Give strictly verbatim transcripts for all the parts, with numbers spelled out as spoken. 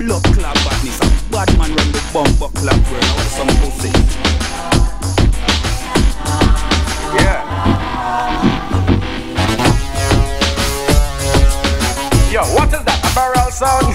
blood clot badness. A bad man run the bumper clot world. I want some pussy. Yeah. Yo, what is that? A barrel sound?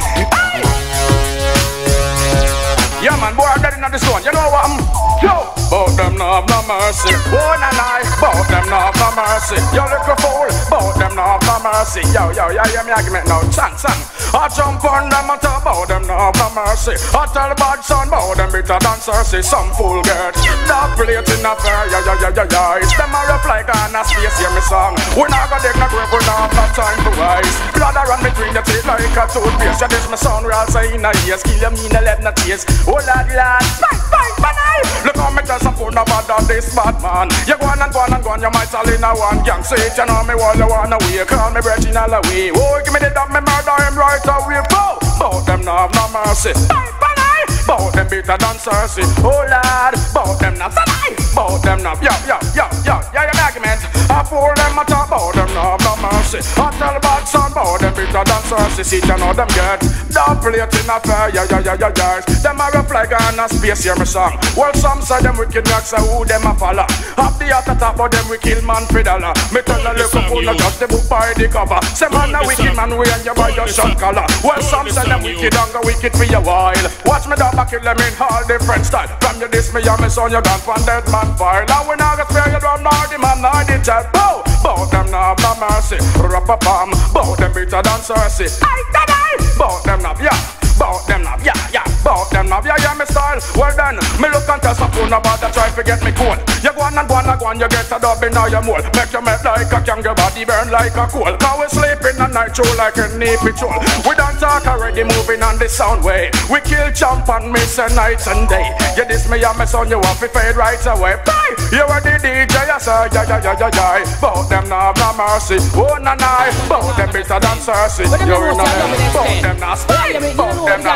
Yeah, man, boy, I'm ready on this one. You know what? I'm yo. Bout them no have no mercy. One and I, bout them no have no mercy. You little fool, bout them no have no mercy. Yo, yo, yo, hear me argument now. Sang, sang. I jump on them and talk about them no have no mercy. I tell the bad son about them bitter than Cersei. Some fool get that plate in a fair. Yeah, yeah, yeah, yeah, yeah. It's them a rap like an a space, hear me song. We not gonna dig no grave, we not have no time to wise. Blood a run between the teeth like a toothpaste. Yeah, this my son, we all say in a ears. Kill you mean a let no taste. Oh, lad, lad, fight, fight, banai. Look how me tell some fool about that this bad man. You go on and go on and go on, you might all in a one gang. Say it, you know me while you wanna wait. Call me Brettin all away. Oh, give me the dog, me murder him right away. Go! Bout them no have no mercy. Fight, banai. Bout them bitter than Cersei. Oh, lad, bout them not banai. Bout them not, yo, yo, yo, yo, yo, your argument. I fool them, I talk about them no have no mercy. I tell the bad son about them bitter than Cersei. See, you know them get that plate in a fair. Yeah, yeah, yeah, yeah, yeah. Them a rough like on a space, hear me song. Well, some say them wicked dogs, so who them a follow. Half the heart attack, but them we kill man for dollar. Me tell a little fool, not just the book by the cover. Say man a wicked man, we and you buy your shot collar. Well, some say them wicked and go wicked for your while. Watch me dog, I kill them in all different style. From you this, me and me son, you gone from dead man file. Now we not gonna spare you from nor the man, nor the child. Bow, bow them now have no mercy. Rap-a-pam, bow them bitter than Cersei. Aye, da-da, bow them now, yeah. Bout them now, yeah, yeah, bout them now, yeah, yeah, me style. Well then, me look and tell some fool about that try to get me cool. You go on and go on and go on, you get a dub in all your mole. Make you melt like a can, your body burn like a coal. Now we sleep in the night show like a knee patrol. We don't talk already, moving on the sound way. We kill, jump and miss a night and day. You diss me and me son, you have to fade right away. Bye! You are the D J, I say, yeah, yeah, yeah, yeah, yeah. Bout them now have no mercy. Oh, na, na, bout them bitter than Cersei. You're in a bout them now stay. Bout them. I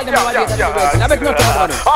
bet not about it.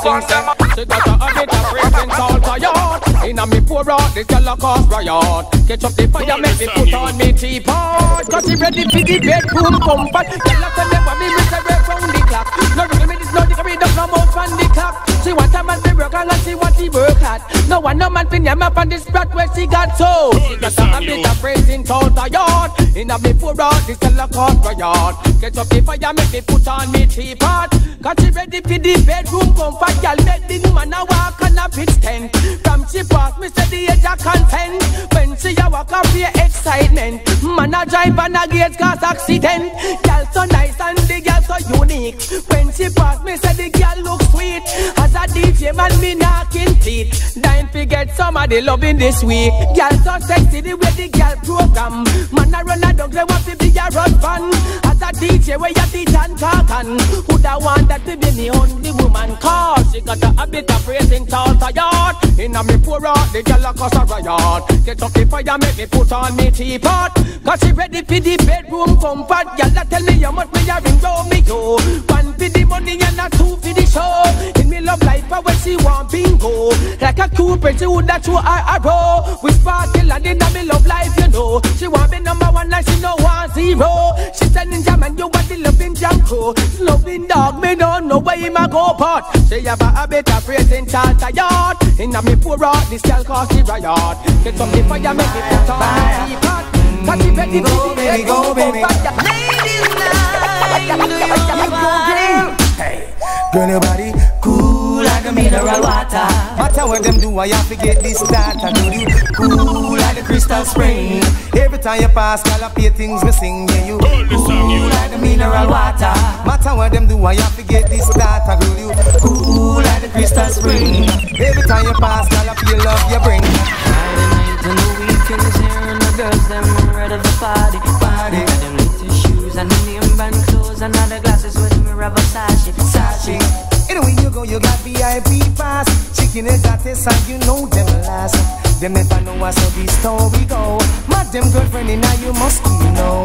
She got a habit of raising salt a yard. Inna me pour out this girl a cause riot. Catch up the fire, make me put on me teapot. Cause she ready for the bedroom comfort. Girl a tell me what me miss her round the clock. No really me this no the carry down come out from the clock. She want a man to work and she want to work hard. No one no man fin yam up on this spot where she got so. She got a habit of raising salt a yard. Inna me pour out this girl a cause riot. Catch up the fire, make me put on me teapot. Cause she ready for the bedroom comfort. Girl make the woman a walk and a pitch tent. From she pass me say the age of consent. When she a walk up the excitement. Man a drive and a gate cause accident. Girl so nice and the girl so unique. When she pass me say the girl look sweet. As a D J man me knocking teeth. Dying to get some of the loving this week. Girl so sexy the way the girl program. Man a run a dog they want to be a road fan. As a D J where you teach and talk and woulda want that to be the only woman. Cause she got a habit of raising tall tired. Inna me pour out the girl a cause a riot. Get up the fire make me put on me teapot. Cause she ready for the bedroom comfort. Girl a tell me how much me a ring round me yo. One for the money and a two for the show. In me love life where she want bingo. Like a Cooper she woulda throw her arrow. We sparkle and inna me love life you know. She want me number one and she no want zero. She said ninja man you want the loving jam crew. Loving dog me don't know where him a go pot. She have a habit of raising child tired. Inna me pour out this girl cause she riot. Get some the fire make me put on the teapot. Cause she ready to baby, go baby. Ladies night, do you mind? Hey, girl your body cool like a mineral water. Matter what them do, I have to get this starter. Do you cool like the crystal spring? Every time you pass, girl, I play things me sing. Yeah, you cool like the mineral water. Matter what them do, I have to get this starter. Do you cool like the crystal spring? Every time you pass, girl, I feel love you bring. Friday night and the weekend is here and the girls them ready for party. Party. Got them latest shoes and the name brand clothes and all the glasses with me Versace. Versace. Anyway you go, you got V I P pass. Chicken is got this and you know them last. Them never know what's how this story go. My them girlfriend and now you must know.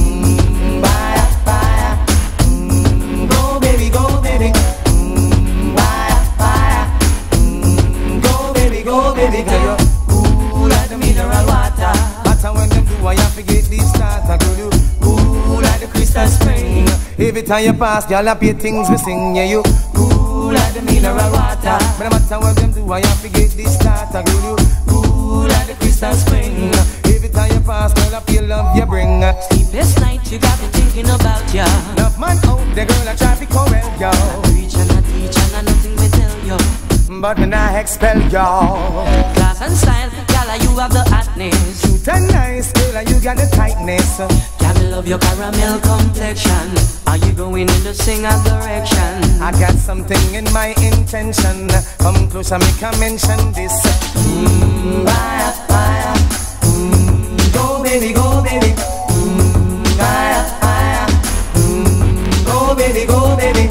Mmm, bye, bye. Mmm, go baby, go baby. Mmm, bye, bye. Mmm, go baby, go baby. Girl you cool like the mineral water. Matter when them do I have to get this starter. Girl you cool like the crystal spring. Every Every time you pass, y'all happy things we sing. Yeah, you cool like the mineral water. But no matter what them do, I have to get this starter. Girl, you cool like the crystal spring. Every time you pass, girl, I feel love you bring. Sleepless night, you got me thinking about ya. Love man out there, girl, I try to correct you. I preach and I teach and I nothing me tell you. But when I expel y'all, class and style, y'all, you have the hotness. Cute and nice, girl, and you got the tightness. Y'all love your caramel complexion. Are you going in the singer direction? I got something in my intention. Come closer, make a mention this. Mmm, fire, fire. Mmm, go baby, go baby. Mmm, fire, fire. Mmm, go baby, go baby.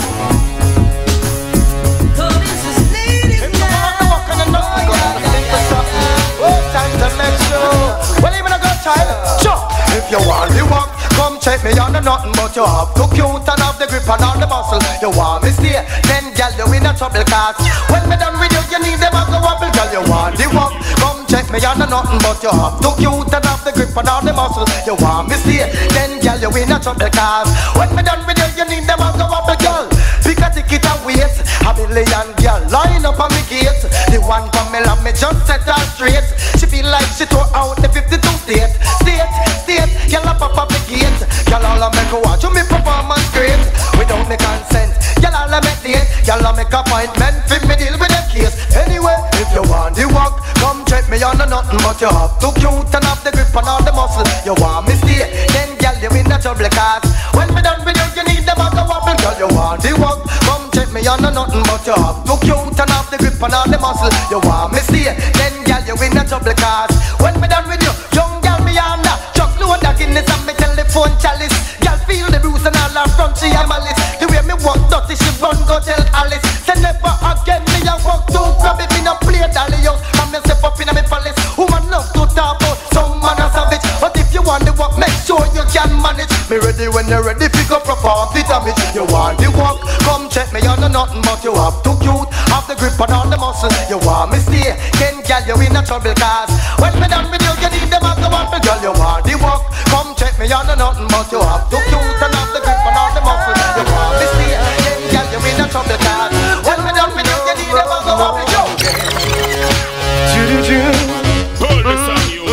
If you want the walk, come check me on the nothing but you have to cute and have the grip and all the muscle. You want me stay, then girl you in a trouble cause when me done with you, you need them as a wobble. Girl you want the walk, come check me on the nothing but you have to cute and have the grip and all the muscle. You want me stay, then girl you in a trouble cause when me done with you, you need them as a wobble. Girl, pick a ticket and wait, a million girl line up on me gate. The one from me love me just set her straight. She feel like she tore out the fifty-two state. State, state, girl up up up the gate. Girl all I make her watch you me performance great. Without me consent, girl all I make date. Girl I make appointment fit me deal with them case. Anyway, if you want the walk, come check me on the nothing but you have to cute and have the grip and all the muscle. You want me stay, then girl you in the trouble cause when me done with you, you need them as a wobble. Girl you want the walk, come check me on the nothing but you have to cute and have the grip and all the muscle. You want me stay, then girl you in the trouble cause when me done with you, young girl me on that chuck load that Guinness and me telephone chalice. Girl feel the bruise and all her front she am malice. The way me walk dirty she run go tell Alice. Say never again me a walk too crab if me no play dolly house. And me step up in a me palace. Woman love to talk about some man a savage. But if you want the walk, make sure you can manage. Me ready when you're ready, pick up proper the damage. You want the walk, come check me on the nothing but you have to cute, have the grip and all the muscle. You want me stay, then girl you in a trouble cause when me done with you, you need them as the wobble. Girl you want the walk, come check me on the nothing but you have to cute and have the grip and all the muscle. You want me stay, then girl you in a trouble cause when me done with you, you need them as the wobble. Yo, Pull this on you.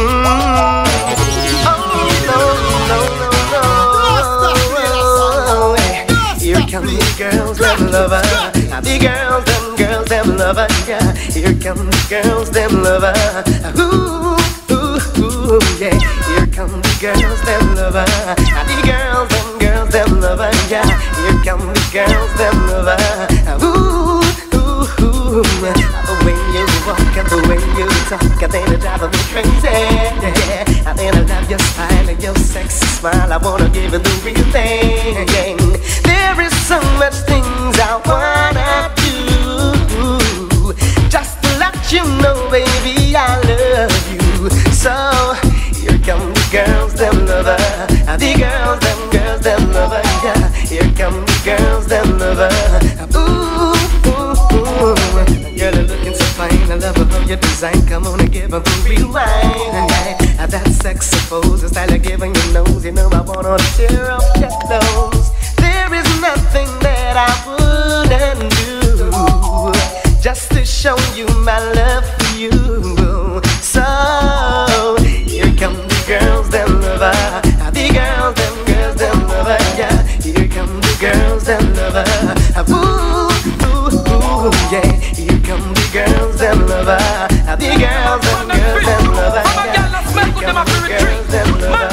Here come the girls, them lover. The girls, them girls, them lover. Yeah. Here come the girls, them lover. Ooh, ooh, ooh, yeah. Here come the girls, them lover. The girls, them girls, them lover. Yeah. Here come the girls, them lover. Ooh, ooh, ooh. The way you walk and the way you talk, and then it drives me crazy. Yeah. And then I love your smile and your sexy smile. I wanna give it the real thing. There is so much things I wanna do, just to let you know, baby, I love you. So here come the girls, them lover. The girls, them girls, them lover. Yeah. Here come the girls, them lover. Ooh, ooh, ooh. Girl, you're looking so fine. I love how your design. Come on and give her the real wine. Yeah. That sexy pose, the style of giving your nose. You know I wanna tear up your clothes. There is nothing that I wouldn't do just to show you my love for you. So here come the girls, them lover. The girls, them girls, them lover. Yeah, here come the girls, them lover. Ooh, ooh, ooh, yeah. Here come the girls, them lover. The girls, them girls, them lover. Yeah, here come the girls, them lover.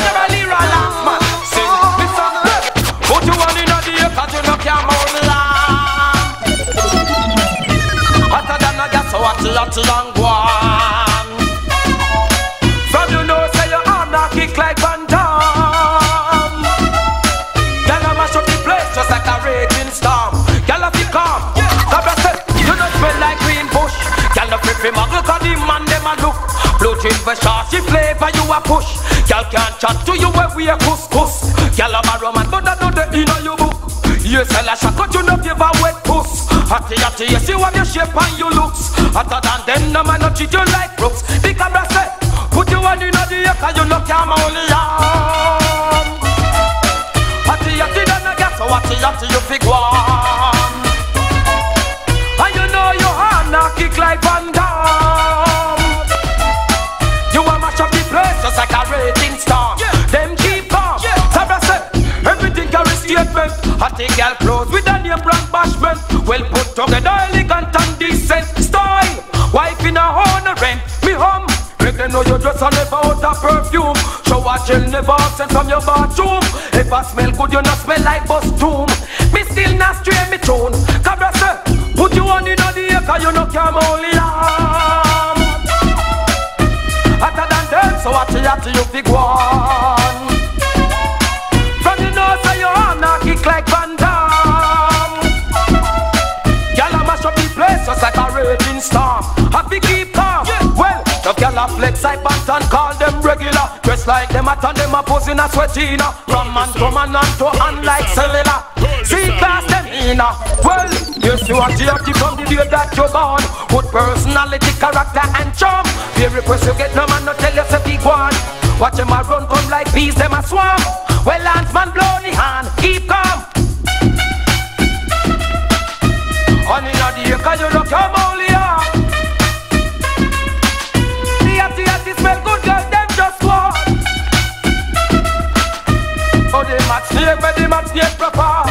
Put you on in a day, cause you know can't mow the lamb. Hotter than a gas, so hot, hot, long one. From you know, say your arm now kick like Van Damme. Girl, I mash up the place just like a raging storm. Girl, I feel calm, cause I said, you don't smell like green bush. Girl, no free free muggle, cause the man, them a look. Blue drink for saucy flavor, you a push. Girl can't chat to you when we a couscous. Girl, I'm a roman, but I know the inner you book. Yes, I like shot, you know give a wet puss. Hatty, hatty, you see what your shape and your looks. Hotter than them, no man, no treat you like brooks. The camera say, put you on in the air, cause you know can't only arm. Hatty, hatty, then I guess, so hatty, hatty. Hotty girl clothes with a name brand bashment. Well put together, elegant and decent style. Wife in a honor rent, me home. Make them know you dress and never out of perfume. Shower gel never absent from your bathroom. If I smell good, you not smell like bus tomb. Me still not stray me tune. Cabrasa, put you on in the air, cause you no can only arm. Hotter than them, so hotty hotty you big one. From the nose of your arm, now kick like Van Damme. Girl, I mash up the place just like a raging storm. Happy keep calm, yeah. Well, the girl a flex like pants and call them regular. Dress like them at and them a pose in a sweatina. From man to man and to hand like cellular. See class them in a. Well, you see what you have to from the day that you're born. Good personality, character and charm. Very request you get no man no tell you say big one. Watch them a run come like bees them a swarm. Well, landsman blow the hand, keep calm. On in the air cause you look your molly up. The hatty hatty smell good girl, them just walk. Oh, they match snake, but they match snake proper.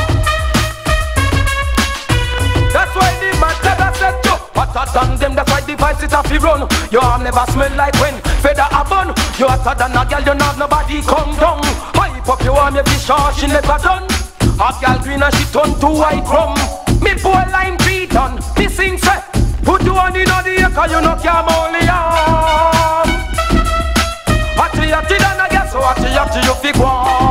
That's why the man never said to. Hotter than them, that's why the vibes it have to run. Your arm never smell like when feather a bun. You hotter than a girl, you not have nobody come down. Hype up your arm, you be sure she never done. A girl green and she turn to white rum. Me boy lime beat on, me sing say. Put you on in the air, cause you no can only arm. Hotty hotty than a girl, so hotty hotty you big one.